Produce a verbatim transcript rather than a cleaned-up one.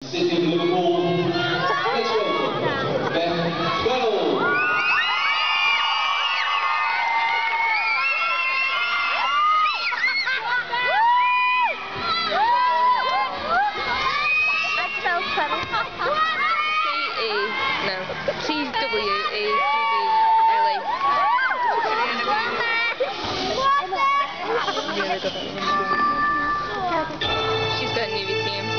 City of Liverpool, let's welcome Beth, tweddle. C E, no, T W E T D L E. She's got a newbie team.